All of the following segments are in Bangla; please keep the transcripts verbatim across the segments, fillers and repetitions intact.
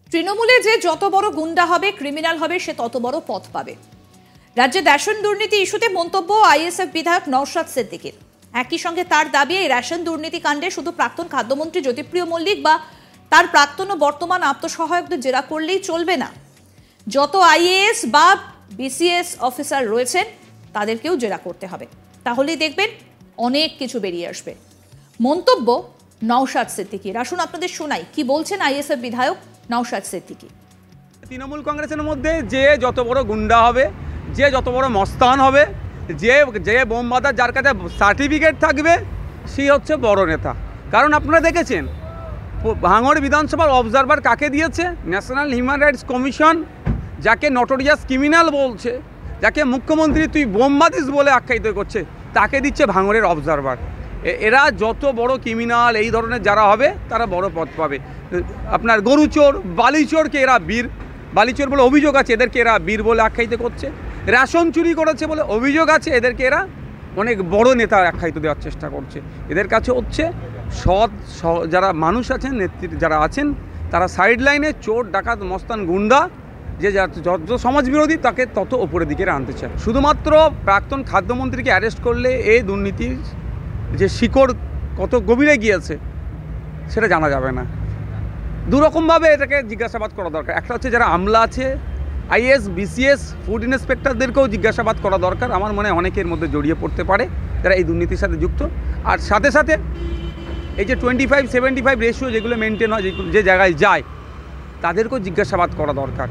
তৃণমূলে যে যত বড় গুন্ডা হবে, ক্রিমিনাল হবে, সে তত বড় পথ পাবে। রাজ্যে রেশন দুর্নীতি ইস্যুতে মন্তব্য আইএসএফ বিধায়ক নওশাদ সিদ্দিকীর। একই সঙ্গে তার দাবি, এই রেশন দুর্নীতি কাণ্ডে শুধু প্রাক্তন খাদ্যমন্ত্রী জ্যোতিপ্রিয় মল্লিক বা তার প্রাক্তন ও বর্তমান আত্মসহায়কদের জেরা করলেই চলবে না, যত আইএএস বা বিসিএস অফিসার রয়েছেন তাদেরকেও জেরা করতে হবে। তাহলেই দেখবেন অনেক কিছু বেরিয়ে আসবে। মন্তব্য নওশাদ সিদ্দিকীর। আসুন আপনাদের শোনাই কি বলছেন আইএসএফ বিধায়ক নওশাদ সিদ্দিকী। তৃণমূল কংগ্রেসের মধ্যে যে যত বড় গুন্ডা হবে, যে যত বড় মস্তান হবে, যে যে বোম বাঁধার যার কাছে সার্টিফিকেট থাকবে, সেই হচ্ছে বড় নেতা। কারণ আপনারা দেখেছেন ভাঙড় বিধানসভার অবজারভার কাকে দিয়েছে? ন্যাশনাল হিউম্যান রাইটস কমিশন, যাকে নটোরিয়াস ক্রিমিনাল বলছে, যাকে মুখ্যমন্ত্রী তুই বোম বাঁধিস বলে আখ্যায়িত করছে, তাকে দিচ্ছে ভাঙড়ের অবজারভার। এরা যত বড় ক্রিমিনাল এই ধরনের যারা হবে তারা বড় পদ পাবে। আপনার গরুচোর, বালিচোরকে এরা বীর, বালিচোর বলে অভিযোগ আছে, এদেরকে এরা বীর বলে আখ্যায়িত করছে। রেশন চুরি করেছে বলে অভিযোগ আছে, এদেরকে এরা অনেক বড় নেতা আখ্যায়িত দেওয়ার চেষ্টা করছে। এদের কাছে হচ্ছে সৎ যারা মানুষ আছেন, নেতৃত্ব যারা আছেন, তারা সাইড লাইনে চোর, ডাকাত, মস্তান, গুন্ডা, যে যত সমাজবিরোধী তাকে তত ওপরের দিকে আনতে চায়। শুধুমাত্র প্রাক্তন খাদ্যমন্ত্রীকে অ্যারেস্ট করলে এই দুর্নীতির যে শিকড় কত গভীরে গিয়েছে সেটা জানা যাবে না। দুরকমভাবে এটাকে জিজ্ঞাসাবাদ করা দরকার। একটা হচ্ছে যারা আমলা আছে, আইএস, বিসিএস, ফুড ইন্সপেক্টরদেরকেও জিজ্ঞাসাবাদ করা দরকার। আমার মনে হয় অনেকের মধ্যে জড়িয়ে পড়তে পারে যারা এই দুর্নীতির সাথে যুক্ত। আর সাথে সাথে এই যে twenty five seventy five ratio যেগুলো মেনটেন হয়, যে জায়গায় যায়, তাদেরকেও জিজ্ঞাসাবাদ করা দরকার।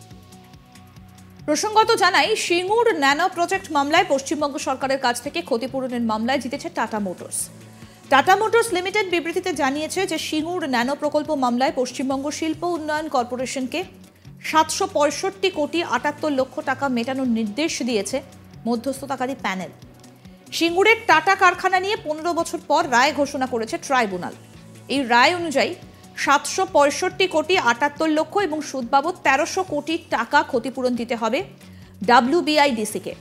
প্রসঙ্গত জানাই, সিঙ্গুর ন্যানো প্রজেক্ট মামলায় পশ্চিমবঙ্গ সরকারের কাছ থেকে ক্ষতিপূরণের মামলায় জিতেছে Tata Motors. Tata Motors Limited বিবৃতিতে জানিয়েছে যে সিঙ্গুর ন্যানো প্রকল্প মামলায় পশ্চিমবঙ্গ শিল্প উন্নয়ন কর্পোরেশনকে সাতশো পঁয়ষট্টি কোটি আটাত্তর লক্ষ টাকা মেটানোর নির্দেশ দিয়েছে মধ্যস্থতাকারী প্যানেল। সিঙ্গুরের টাটা কারখানা নিয়ে পনেরো বছর পর রায় ঘোষণা করেছে ট্রাইব্যুনাল। এই রায় অনুযায়ী সাতশো পঁয়ষট্টি কোটি আটাত্তর লক্ষ এবং সুদ বাবদ তেরোশো কোটি টাকা ক্ষতিপূরণ দিতে হবে ডাব্লিউবিআইডিসিকে।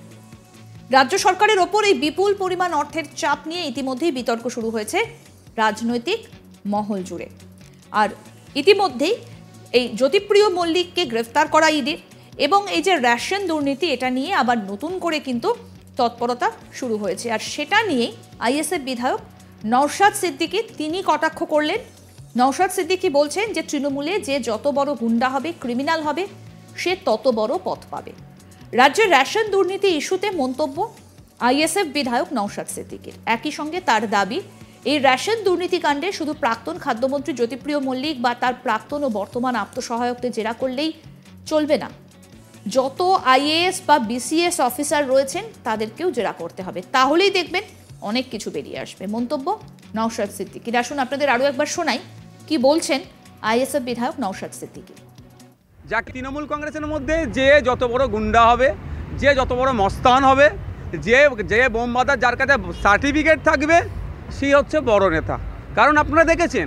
রাজ্য সরকারের ওপর এই বিপুল পরিমাণ অর্থের চাপ নিয়ে ইতিমধ্যেই বিতর্ক শুরু হয়েছে রাজনৈতিক মহল জুড়ে। আর ইতিমধ্যেই এই জ্যোতিপ্রিয় মল্লিককে গ্রেফতার করা ইডির এবং এই যে রেশন দুর্নীতি, এটা নিয়ে আবার নতুন করে কিন্তু তৎপরতা শুরু হয়েছে। আর সেটা নিয়েই আইএসএফ বিধায়ক নওশাদ সিদ্দিকী তিনি কটাক্ষ করলেন। নওশাদ সিদ্দিকী বলছেন যে তৃণমূলে যে যত বড় গুন্ডা হবে, ক্রিমিনাল হবে, সে তত বড় পথ পাবে। রাজ্যের রেশন দুর্নীতি ইস্যুতে মন্তব্য আইএসএফ বিধায়ক নওশাদ সিদ্দিকীর। একই সঙ্গে তার দাবি, এই রেশন দুর্নীতি কাণ্ডে শুধু প্রাক্তন খাদ্যমন্ত্রী জ্যোতিপ্রিয় মল্লিক বা তার প্রাক্তন ও বর্তমান আত্মসহায়কদের জেরা করলেই চলবে না, যত আইএএস বা বিসিএস অফিসার রয়েছেন তাদেরকেও জেরা করতে হবে। তাহলেই দেখবেন অনেক কিছু বেরিয়ে আসবে। মন্তব্য নওশাদ সিদ্দিকীর। আসুন আপনাদের আরও একবার শোনাই কি বলছেন আইএসএফ বিধায়ক নওশাদ সিদ্দিকী। যা তৃণমূল কংগ্রেসের মধ্যে যে যত বড় গুন্ডা হবে, যে যত বড় মস্তান হবে, যে যে বোম বাঁধার যার কাছে সার্টিফিকেট থাকবে, সেই হচ্ছে বড় নেতা। কারণ আপনারা দেখেছেন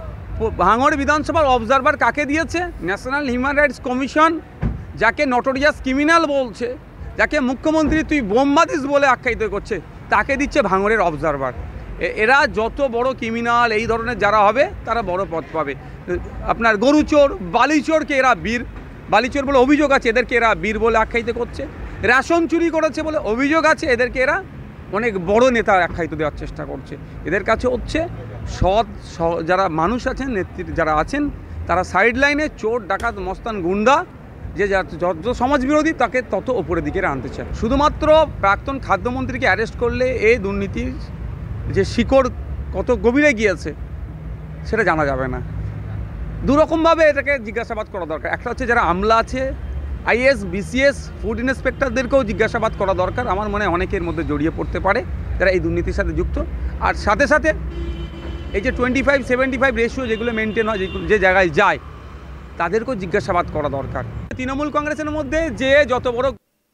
ভাঙড় বিধানসভার অবজারভার কাকে দিয়েছে? ন্যাশনাল হিউম্যান রাইটস কমিশন, যাকে নটোরিয়াস ক্রিমিনাল বলছে, যাকে মুখ্যমন্ত্রী তুই বোম বাঁধিস বলে আখ্যায়িত করছে, তাকে দিচ্ছে ভাঙড়ের অবজারভার। এরা যত বড় ক্রিমিনাল এই ধরনের যারা হবে তারা বড় পদ পাবে। আপনার গরুচোর, বালিচোরকে এরা বীর, বালিচোর বলে অভিযোগ আছে, এদেরকে এরা বীর বলে আখ্যায়িত করছে। রেশন চুরি করেছে বলে অভিযোগ আছে, এদেরকে এরা অনেক বড় নেতা আখ্যায়িত দেওয়ার চেষ্টা করছে। এদের কাছে হচ্ছে সৎ যারা মানুষ আছেন, নেতৃত্ব যারা আছেন, তারা সাইড লাইনে চোর, ডাকাত, মস্তান, গুন্ডা, যে যত সমাজবিরোধী তাকে তত ওপরের দিকে আনতে চায়। শুধুমাত্র প্রাক্তন খাদ্যমন্ত্রীকে অ্যারেস্ট করলে এই দুর্নীতির যে শিকড় কত গভীরে গিয়েছে সেটা জানা যাবে না। দুরকমভাবে এটাকে জিজ্ঞাসাবাদ করা দরকার। একটা হচ্ছে যারা আমলা আছে, আইএস, বিসিএস, ফুড ইন্সপেক্টরদেরকেও জিজ্ঞাসাবাদ করা দরকার। আমার মনে হয় অনেকের মধ্যে জড়িয়ে পড়তে পারে যারা এই দুর্নীতির সাথে যুক্ত। আর সাথে সাথে এই যে twenty five seventy five ratio যেগুলো মেনটেন হয়, যে জায়গায় যায়, তাদেরকেও জিজ্ঞাসাবাদ করা দরকার। তৃণমূল কংগ্রেসের মধ্যে যে যত বড়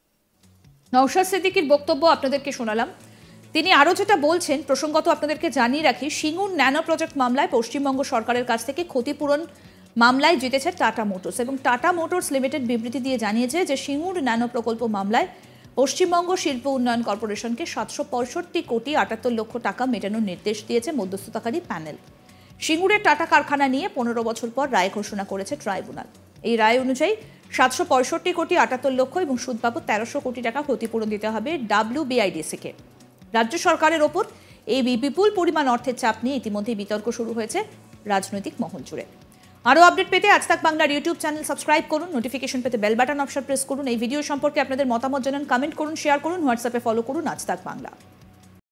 নওশাদ সিদ্দিকীর বক্তব্য আপনাদেরকে শোনালাম। তিনি আরও যেটা বলছেন, প্রসঙ্গত আপনাদেরকে জানিয়ে রাখি, সিঙ্গুর ন্যানো প্রজেক্ট মামলায় পশ্চিমবঙ্গ সরকারের কাছ থেকে ক্ষতিপূরণ মামলায় জিতেছে টাটা মোটরস এবং টাটা মোটরস লিমিটেড বিবৃতি দিয়ে জানিয়েছে যে সিঙ্গুর ন্যানো প্রকল্প মামলায় পশ্চিমবঙ্গ শিল্প উন্নয়ন কর্পোরেশনকে সাতশো পঁয়ষট্টি কোটি আটাত্তর লক্ষ টাকা মেটানোর নির্দেশ দিয়েছে মধ্যস্থতাকারী প্যানেল। সিঙ্গুরের টাটা কারখানা নিয়ে পনেরো বছর পর রায় ঘোষণা করেছে ট্রাইব্যুনাল। এই রায় অনুযায়ী সাতশো পঁয়ষট্টি কোটি আটাত্তর লক্ষ এবং সুদ বাবদ তেরোশো কোটি টাকা ক্ষতিপূরণ দিতে হবে ডাব্লিউবিআইডিসিকে। রাজ্য সরকারের ওপর এই বিপুল পরিমাণ অর্থের চাপ নিয়ে ইতিমধ্যেই বিতর্ক শুরু হয়েছে রাজনৈতিক মহল জুড়ে। আরও আপডেট পেতে আজ তাক বাংলার ইউটিউব চ্যানেল সাবস্ক্রাইব করুন, নোটিফিকেশন পেতে বেল বাটন অপশন প্রেস করুন। এই ভিডিও সম্পর্কে আপনাদের মতামত জানান, কমেন্ট করুন, শেয়ার করুন, হোয়াটসঅ্যাপে ফলো করুন আজ তাক বাংলা।